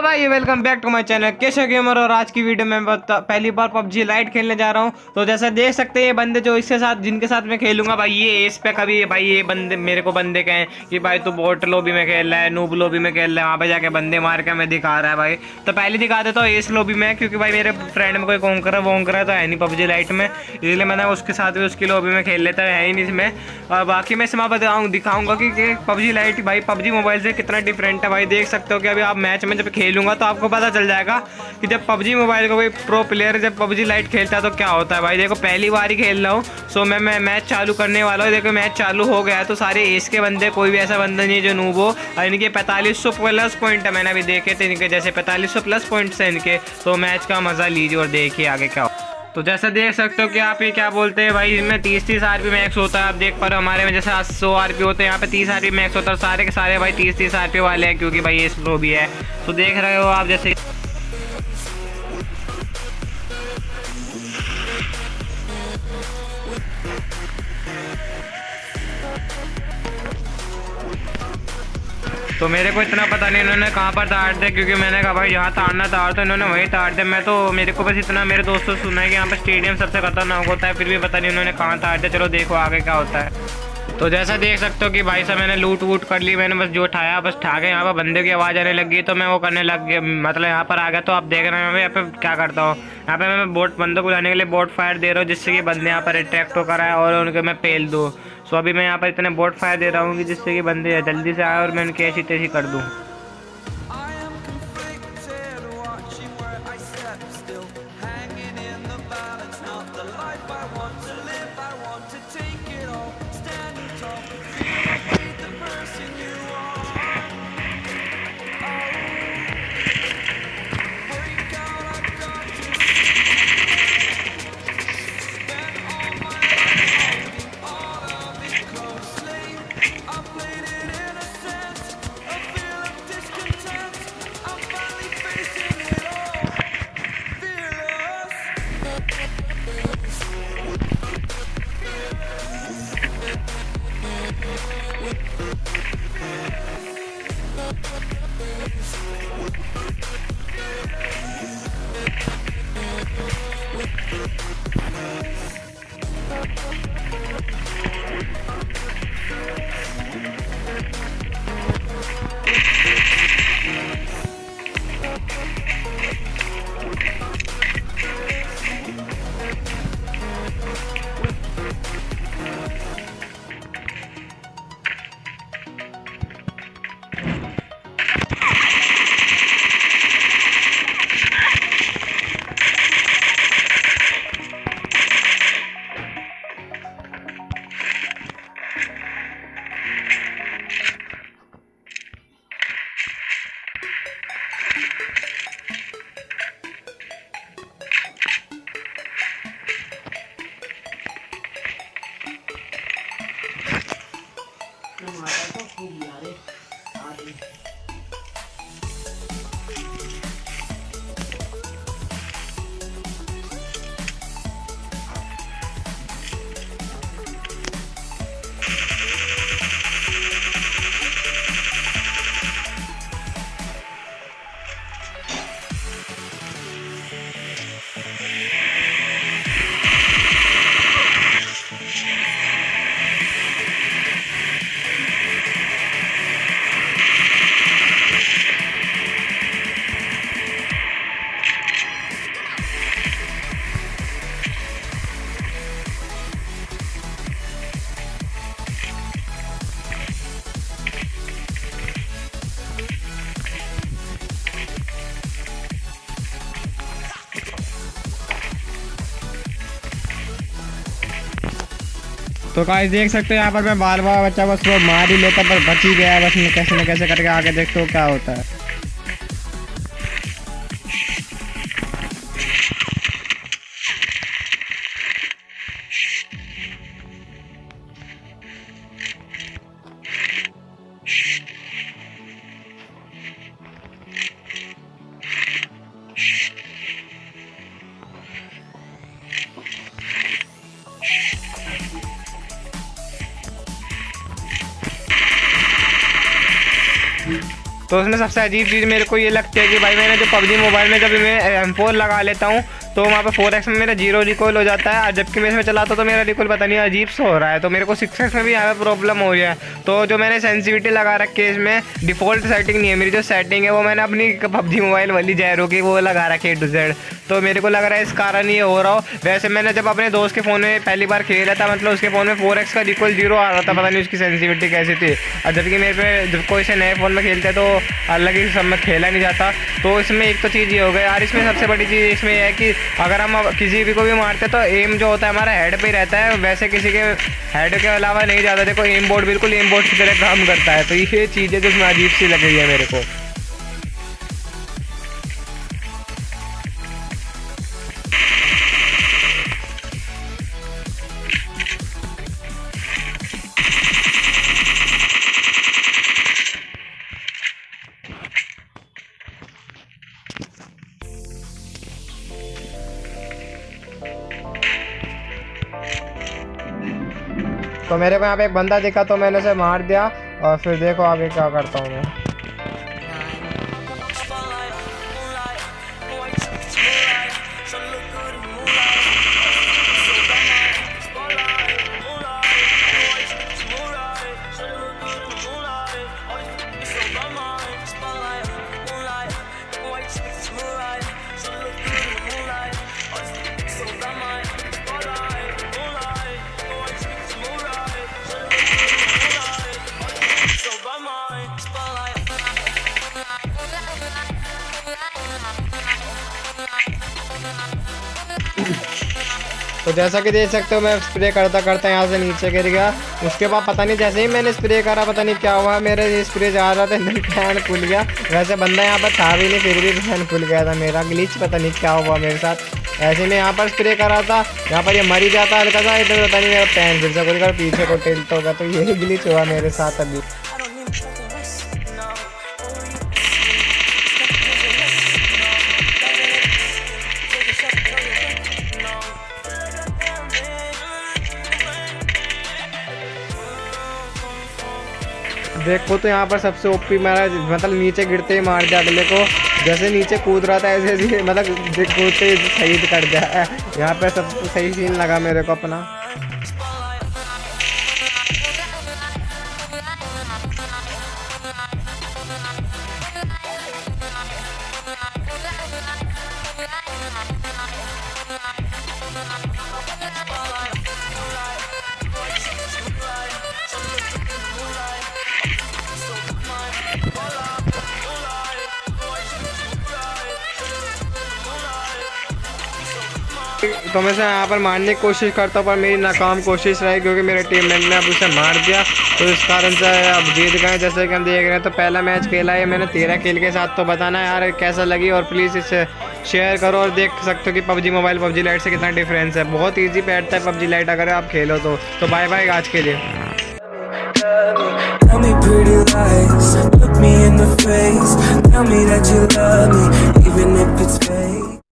भाई welcome back to my channel Keshav gamer. और आज की वीडियो में पहली बार पबजी लाइट खेलने जा रहा हूँ। तो जैसा देख सकते हैं ये बंदे जो इसके साथ जिनके साथ मैं खेलूंगा भाई ये एस पे कभी भाई ये बंदे मेरे को बंदे कहें कि भाई तू बोट लॉबी में खेल रहा है, नूब लॉबी में खेल रहा है, वहाँ पे जाके बंदे मार के मैं दिखा रहा है भाई। तो पहले दिखा देता हूँ एस लॉबी में, क्योंकि भाई मेरे फ्रेंड में कोई कोंकरा वोंकरा तो है नहीं पबजी लाइट में, इसलिए मैंने उसके साथ भी उसकी लॉबी में खेल लेता है ही नहीं इसमें। और बाकी मैं इसमें दिखाऊंगा कि पबजी लाइट भाई पबजी मोबाइल से कितना डिफरेंट है भाई। देख सकते हो कि अभी आप मैच में जब खेलूंगा तो आपको पता चल जाएगा कि जब पबजी मोबाइल का कोई प्रो प्लेयर जब पबजी लाइट खेलता है तो क्या होता है भाई। देखो पहली बार ही खेल रहा हूँ, सो मैं मैच चालू करने वाला हूँ। देखो मैच चालू हो गया है तो सारे एस के बंदे, कोई भी ऐसा बंदा नहीं है जो नूब हो। और इनके 4500 प्लस पॉइंट है, मैंने अभी देखे थे इनके जैसे 4500 प्लस पॉइंट्स है इनके। तो मैच का मजा लीजिए और देखिए आगे क्या हो। तो जैसा देख सकते हो कि आप ये क्या बोलते हैं भाई, इसमें 30-30 आरपी मैक्स होता है। आप देख पा रहे हो हमारे में जैसे 100 आरपी होते हैं, यहाँ पे 30 आरपी मैक्स होता है। सारे के सारे भाई 30-30 आरपी वाले हैं, क्योंकि भाई ये स्लो भी है। तो देख रहे हो आप जैसे तो मेरे को इतना पता नहीं इन्होंने कहाँ पर तार दिया, क्योंकि मैंने कहा भाई जहाँ तारना तार तो इन्होंने वहीं तार दिया। मैं तो मेरे को बस इतना मेरे दोस्तों से सुना है कि यहाँ पर स्टेडियम सबसे खतरनाक होता है, फिर भी पता नहीं उन्होंने कहाँ तार दिया। चलो देखो आगे क्या होता है। तो जैसा देख सकते हो कि भाई साहब मैंने लूट वूट कर ली, मैंने बस जो उठाया बस ठा के। यहाँ पर बंदे की आवाज़ आने लगी तो मैं वो करने लग गया, मतलब यहाँ पर आ गया। तो आप देख रहे हैं मैं यहाँ पे क्या करता हूँ, यहाँ पे मैं बोट बंदों को लाने के लिए बोट फायर दे रहा हूँ, जिससे कि बंदे यहाँ पर अट्रैक्ट होकर आए और उनके मैं पेल दूँ। सो अभी मैं यहाँ पर इतने बोट फायर दे रहा हूँ कि जिससे कि बंदे जल्दी से आए और मैं उनकी ऐसी तैसी कर दूँ। तो गाइस देख सकते हो यहाँ पर मैं बार बार बच्चा बस वो मार ही लेता पर बच ही गया। बस मैं कैसे न कैसे करके आगे देखते हो क्या होता है। तो उसमें सबसे अजीब चीज़ मेरे को ये लगती है कि भाई मैंने जो पबजी मोबाइल में जब मैं M4 लगा लेता हूँ तो वहाँ पे 4x में मेरा 0 रिकॉइल हो जाता है, और जबकि मैं इसमें चलाता तो मेरा रिकॉइल पता नहीं अजीब सा हो रहा है। तो मेरे को 6x में भी यहाँ पे प्रॉब्लम हो रही है। तो जो मैंने सेंसिटिविटी लगा रखी है इसमें डिफ़ॉल्ट सेटिंग नहीं है, मेरी जो सेटिंग है वो मैंने अपनी पबजी मोबाइल वाली जैरो की वो लगा रखी है A to Z। तो मेरे को लग रहा है इस कारण ये हो रहा हो। वैसे मैंने जब अपने दोस्त के फ़ोन में पहली बार खेला था, मतलब उसके फ़ोन में 4x का रिकॉइल 0 आ रहा था, पता नहीं उसकी सेंसिटिविटी कैसी थी। और जबकि मेरे पे जब कोई से नए फ़ोन में खेलते तो अलग ही सब में खेला नहीं जाता। तो इसमें एक तो चीज़ ये हो गई यार। इसमें सबसे बड़ी चीज़ इसमें यह है कि अगर हम किसी भी को भी मारते तो एम जो होता है हमारा हेड पे ही रहता है, वैसे किसी के हेड के अलावा नहीं जाता। देखो एम बोर्ड बिल्कुल एम बोर्ड की तरह काम करता है। तो ये चीज़ है जो इसमें अजीब सी लग रही है मेरे को। तो मेरे को यहाँ पे एक बंदा दिखा तो मैंने उसे मार दिया, और फिर देखो आगे क्या करता हूँ मैं। तो जैसा कि देख सकते हो मैं स्प्रे करता करता यहाँ से नीचे गिर गया। उसके बाद पता नहीं जैसे ही मैंने स्प्रे करा पता नहीं क्या हुआ, मेरे स्प्रे जा रहा था एकदम फैन खुल गया। वैसे बंदा यहाँ पर था भी नहीं, फिर भी फैन खुल गया था मेरा। ग्लिच पता नहीं क्या हुआ मेरे साथ। ऐसे में यहाँ पर स्प्रे करा था, यहाँ पर ये मरी जाता हल्का सा, इधर पता नहीं मेरा पैन फिर से खुल गया, पीछे को टिल्ट होगा। तो यही ग्लिच हुआ मेरे साथ अभी। देखो तो यहाँ पर सबसे ओपी मारा, मतलब नीचे गिरते ही मार दिया अगले को। जैसे नीचे कूद रहा था ऐसे ऐसे मतलब कूदते ही शहीद कर दिया। यहाँ पर सबसे सही सीन लगा मेरे को अपना। तो मैं यहाँ पर मारने की कोशिश करता हूँ पर मेरी नाकाम कोशिश रही, क्योंकि मेरे टीममेट ने अब उसे मार दिया। तो इस कारण से अब जीत गए। जैसे कि हम देख रहे हैं तो पहला मैच खेला है मैंने 13 किल के साथ। तो बताना यार कैसा लगी, और प्लीज़ इसे शेयर करो। और देख सकते हो कि पबजी मोबाइल पबजी लाइट से कितना डिफरेंस है। बहुत ईजी बैठता है पबजी लाइट अगर आप खेलो तो बाय बाय आज के लिए। Tell me pretty lies, look me in the face, tell me that you love me, even if it's fake.